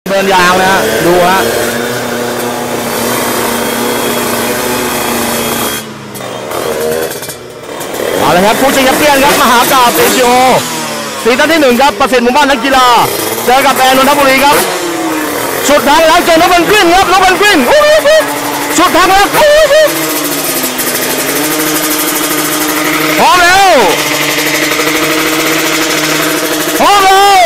เดินยางนะฮะดูฮะเอาเลยครับผู้ชิงแชมเปี้ยนครับมหากาพย์ NGO ซีซั่นที่1ครับประสิทธิ์หมู่บ้านนักกีฬาเจอกับแอนนนทบุรีครับสุดทางแล้วเจอน้องเพนกวินครับน้องเพนกวินสุดทางแล้วพร้อมแล้วฟาว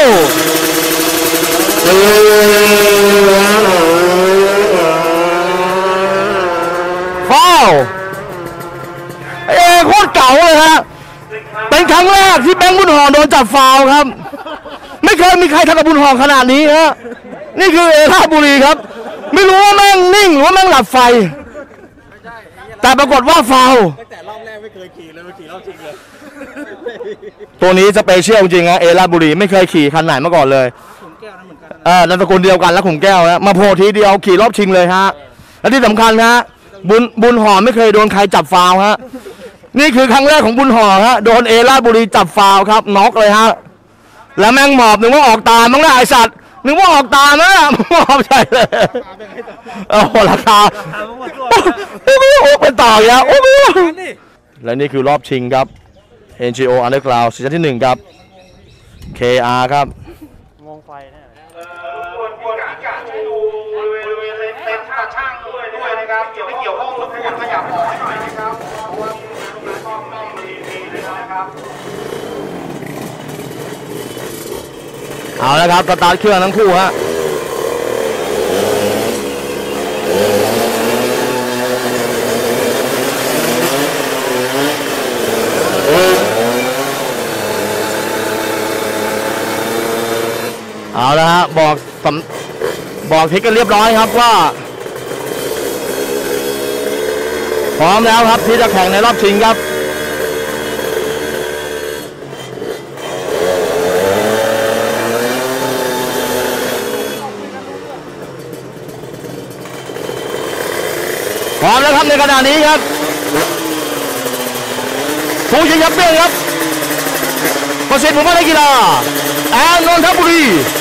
โคตรเก่าเลยฮะเป็นครั้งแรกที่แบงค์บุญห่อโดนจับฟาวครับไม่เคยมีใครทำกับบุญห่อขนาดนี้ฮะนี่คือราชบุรีครับไม่รู้ว่าแม่งนิ่งหรือว่าแม่งหลับไฟแต่ปรากฏว่าฟาวตั้งแต่รอบแรกไม่เคยขี่เลยมาขี่รอบจริงเลยตัวนี้สเปเชียลจริงฮะราชบุรีไม่เคยขี่คันไหนมาก่อนเลยนามสกุลเดียวกันแล้วขุมแก้วนะมาโผล่ทีเดียวขี่รอบชิงเลยฮะและที่สำคัญฮะบุญห่อไม่เคยโดนใครจับฟาวฮะนี่คือครั้งแรกของบุญห่อฮะโดนราชบุรีจับฟาวครับน็อกเลยฮะแล้วแม่งหมอบนึกว่าออกตามั้งนะไอสัตว์นึกว่าออกตานะหมอบใช่เลยโอ้โหราคาโอ้โหเป็นต่อแล้วโอ้โหและนี่คือรอบชิงครับ NGO Underground ซีซั่นที่1ครับ KR ครับมองไฟเนี่ยให้ดูบริเวณเต็นท์ท่าช่างด้วยนะครับไม่เกี่ยวข้องรบกวนขยับออกให้หน่อยนะครับเพราะว่าต้องดีเลยนะครับเอาละครับสตาร์ทเครื่องทั้งคู่ฮะเอาละฮะบอกทิศกันเรียบร้อยครับว่าพร้อมแล้วครับที่จะแข่งในรอบชิงครับพร้อมแล้วครับในขณะนี้ครับผู้ชิงแชมเปี้ยนครับประสิทธิ์หมู่บ้านนักกีฬาแอนนนทบุรี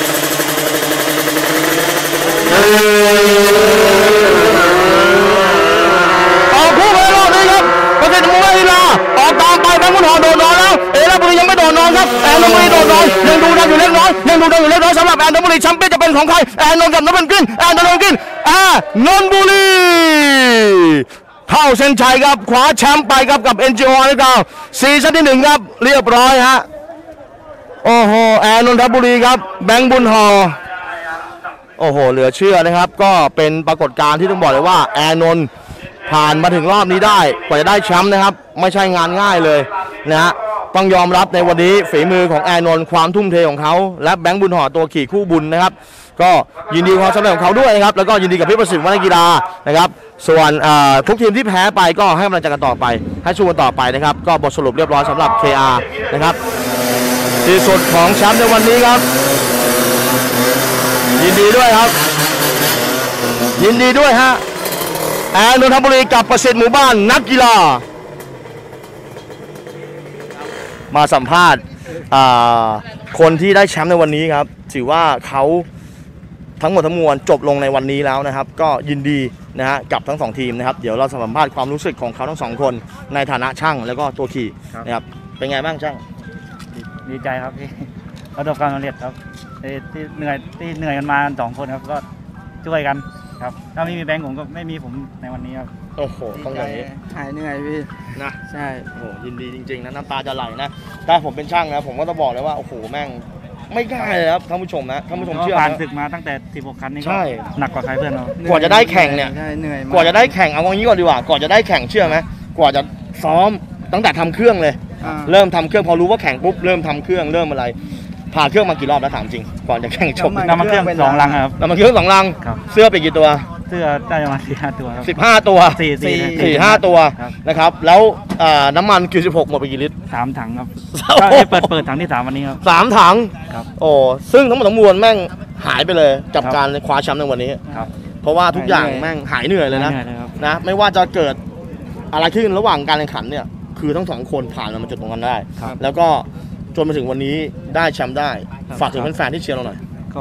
ออกคู่ไปรอบนี้ครับประสิทธิ์หมู่บ้านนักกีฬาออกตามไปแบงค์บุญห่อโดนนอนแล้วราชบุรียังไม่โดนนอนครับแอนนนทบุรีโดนนอนยังดูดังอยู่เล็กน้อยสำหรับแอนนนทบุรีแชมเปี้ยนจะเป็นของใครแอนนนท์กับน้องเพนกวินแอนนนท์กับน้องเพนกวินนนทบุรีเข้าเส้นชัยครับคว้าแชมป์ไปครับกับ NGO นะครับซีซั่นที่1ครับเรียบร้อยฮะโอ้โหแอนนนทบุรีครับแบงค์บุญห่อโอ้โหเหลือเชื่อนะครับก็เป็นปรากฏการณ์ที่ต้องบอกเลยว่าแอนนนท์ผ่านมาถึงรอบนี้ได้กว่าจะได้แชมป์นะครับไม่ใช่งานง่ายเลยนะฮะต้องยอมรับในวันนี้ฝีมือของแอนนนท์ความทุ่มเทของเขาและแบงค์บุญห่อตัวขี่คู่บุญนะครับก็ยินดีความสำเร็จของเขาด้วยนะครับแล้วก็ยินดีกับพี่ประสิทธิ์วรรณกีฬานะครับส่วนทุกทีมที่แพ้ไปก็ให้กำลังใจกันต่อไปให้สู้กันต่อไปนะครับก็บทสรุปเรียบร้อยสำหรับ KR นะครับที่สุดของแชมป์ในวันนี้ครับยินดีด้วยครับยินดีด้วยฮะแอนนนทบุรีกับประสิทธิ์หมู่บ้านนักกีฬามาสัมภาษณ์คนที่ได้แชมป์ในวันนี้ครับถือว่าเขาทั้งหมดทั้งมวลจบลงในวันนี้แล้วนะครับก็ยินดีนะฮะกับทั้ง2ทีมนะครับเดี๋ยวเราสัมภาษณ์ความรู้สึกของเขาทั้ง2คนในฐานะช่างแล้วก็ตัวขี่นะครับเป็นไงบ้างช่างดีใจครับที่ประสบความสำเร็จครับที่เหนื่อยกันมา2คนครับก็ช่วยกันครับถ้าไม่มีแบงค์ผมก็ไม่มีผมในวันนี้ครับโอ้โหต้องอย่างนี้หายเหนื่อยพี่นะใช่โอ้โหยินดีจริงๆนะน้ำตาจะไหลนะถ้าผมเป็นช่างนะผมก็ต้องบอกเลยว่าโอ้โหแม่งไม่ง่ายเลยครับท่านผู้ชมนะท่านผู้ชมเชื่อผ่านศึกมาตั้งแต่16คันนี่ก็หนักกว่าใครเพื่อนเรากว่าจะได้แข่งเนี่ยกว่าจะได้แข่งเอาอย่างนี้ก่อนดีกว่าก่อนจะได้แข่งเชื่อไหมกว่าจะซ้อมตั้งแต่ทำเครื่องเลยเริ่มทำเครื่องพอรู้ว่าแข่งปุ๊บเริ่มทำเครื่องเริ่มอะไรผ่าเครื่องมากี่รอบแล้วถามจริงก่อนจะแข่งจบนำมาเครื่อง2 ลังครับนำมาเครื่อง2 ลังเสื้อไปกี่ตัวเสื้อได้ประมาณ15 ตัวครับ 15 ตัว4-5 ตัวนะครับแล้วน้ำมัน96หมดไปกี่ลิตร 3 ถังครับก็เปิดถังที่3วันนี้ครับ 3 ถังครับโอ้ซึ่งทั้งหมดทั้งมวลแม่งหายไปเลยกับการคว้าแชมป์ในวันนี้ครับเพราะว่าทุกอย่างแม่งหายเหนื่อยเลยนะไม่ว่าจะเกิดอะไรขึ้นระหว่างการแข่งขันเนี่ยคือทั้ง2คนผ่านมาจุดตรงนั้นได้แล้วก็จนมาถึงวันนี้ได้แชมป์ได้ฝากถึงแฟนๆที่เชียร์เราหน่อยก็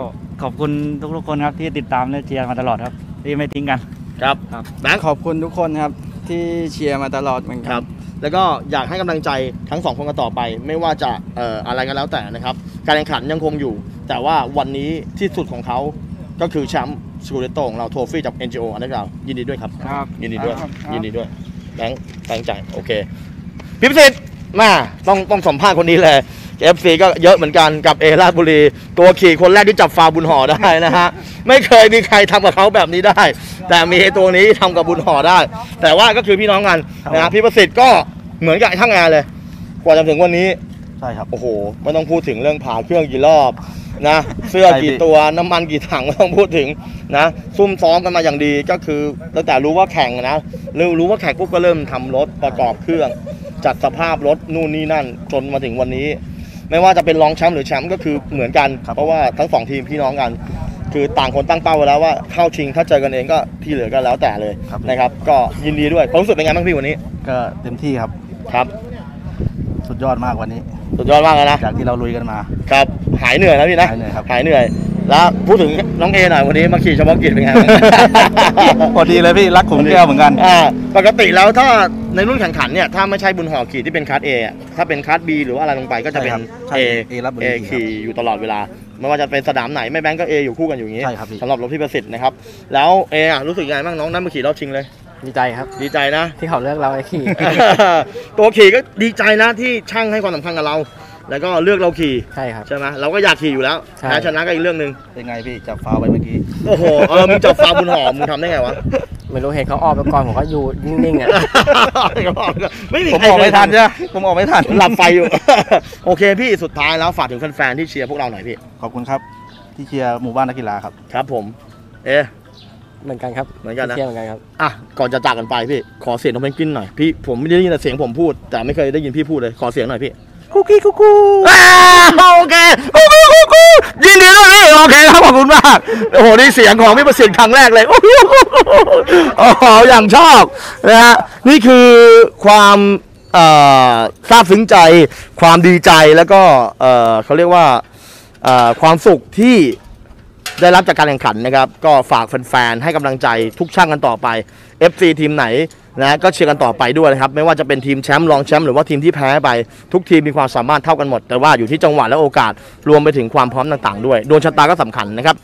ขอบคุณทุกๆคนครับที่ติดตามและเชียร์มาตลอดครับที่ไม่ทิ้งกันครับครับแบงค์ขอบคุณทุกคนครับที่เชียร์มาตลอดเหมือนคกันรับ แล้วก็อยากให้กำลังใจทั้งสองคนกันต่อไป ไม่ว่าจะอะไรกันแล้วแต่นะครับการแข่งขันยังคงอยู่ แต่ว่าวันนี้ที่สุดของเขาก็คือแชมป์สกูเดโต้ของเราโทฟี่จาก NGO อันนี้เรายินดีด้วยครับครับยินดีด้วยครับยินดีด้วยแบงค์ตั้งใจโอเคพี่พิสิทธิ์มาต้องสัมภาษณ์คนนี้เลย FC ก็เยอะเหมือนกันกับเอราชบุรีตัวขี่คนแรกที่จับฟาวบุญห่อได้นะฮะไม่เคยมีใครทำกับเขาแบบนี้ได้ แต่มีตัวนี้ทำกับบุญห่อได้ แต่ว่าก็คือพี่น้องกันนะฮะพี่ประสิทธิ์ก็เหมือนกับไอ้ทั้งงานเลย กว่าจะถึงวันนี้ใช่ครับโอ้โหไม่ต้องพูดถึงเรื่องผ่าเครื่องกี่รอบนะเสื้อกี่ตัวน้ำมันกี่ถังไม่ต้องพูดถึงนะซุ่มซ้อมกันมาอย่างดีก็คือตั้งแต่รู้ว่าแข่งนะรู้ว่าแข่งปุ๊บก็เริ่มทำรถประกอบเครื่อง จัดสภาพรถนู่นนี่นั่นจนมาถึงวันนี้ ไม่ว่าจะเป็นรองแชมป์หรือแชมป์ก็คือเหมือนกันเพราะว่าทั้งสองทีมพี่น้องกัน คือต่างคนตั้งเป้าไว้แล้วว่าเข้าชิงถ้าเจอกันเองก็ที่เหลือก็แล้วแต่เลยนะครับก็ยินดีด้วยความรู้สึกเป็นไงบ้างพี่วันนี้ก็เต็มที่ครับครับสุดยอดมากวันนี้สุดยอดมากเลยนะจากที่เราลุยกันมาครับหายเหนื่อยนะพี่นะหายเหนื่อยครับหายเหนื่อยแล้วพูดถึงน้องเอหน่อยวันนี้มาขี่เฉพาะกิจเป็นไงบ้างพอดีเลยพี่รักขุมแก้วเหมือนกันปกติแล้วถ้าในรุ่นแข่งขันเนี่ยถ้าไม่ใช่บุญห่อขี่ที่เป็นคัส A อะถ้าเป็นคัส B หรือว่าอะไรลงไปก็จะเป็นใช่ A ครับ A รับบุรี A ขี่อยู่ตลอดเวลาไม่ว่าจะเป็นสนามไหนไม่แบงก์ก็ A อยู่คู่กันอยู่อย่างนี้ใช่ครับพี่สำหรับรถพี่ประสิทธิ์นะครับแล้ว A อะรู้สึกยังไงบ้างน้องนั่นมาขี่รอบชิงเลยดีใจครับดีใจนะที่เขาเลือกเราไอ้ขี่ตัวขี่ก็ดีใจนะที่ช่างให้ความสำคัญกับเรา แล้วก็เลือกเราขี่ใช่ครับใช่ไหมเราก็อยากขี่อยู่แล้วใช่แพ้ชนะก็อีกเรื่องหนึ่งเป็นไงพี่จับฟาวไปเมื่อกี้โอ้โหมึงจับฟาบุญหอมมึงทำได้ไงวะไม่รู้เห็นเขาออกไปก่อนผมก็อยู่นิ่งๆอ่ะไม่มีผมใครออกไม่ทันใช่ไหมผมออกไม่ทันหลับไฟอยู่ โอเคพี่สุดท้ายแล้วฝากถึงแฟนๆที่เชียร์พวกเราหน่อยพี่ขอบคุณครับที่เชียร์หมู่บ้านนักกีฬาครับครับผม เอ๊ะเหมือนกันครับเหมือนกันนะเที่ยวเหมือนกันครับอ่ะก่อนจะจากกันไปพี่ขอเสียงน้องเพนกวินหน่อยพี่ผมไม่ได้ยินแต่เสียงผมพูดแต่ไม่เคยได้ยินพี่พูดเลยขอเสียงหน่อยพี่คุกกี้คุกกูโอเคคุกกี้คุกกูยินดีด้วยพี่โอเคครับขอบคุณมากโอ้โหนี่เสียงของพี่ประสิทธิ์ครั้งแรกเลยโอ้โหอย่างชอบนะฮะนี่คือความซาบซึ้งใจความดีใจแล้วก็เขาเรียกว่าความสุขที่ได้รับจากการแข่งขันนะครับก็ฝากแฟนๆให้กำลังใจทุกช่างกันต่อไป FC ทีมไหนนะก็เชียร์กันต่อไปด้วยนะครับไม่ว่าจะเป็นทีมแชมป์รองแชมป์หรือว่าทีมที่แพ้ไปทุกทีมมีความสามารถเท่ากันหมดแต่ว่าอยู่ที่จังหวะและโอกาสรวมไปถึงความพร้อมต่างๆด้วยดวงชะตาก็สำคัญนะครับ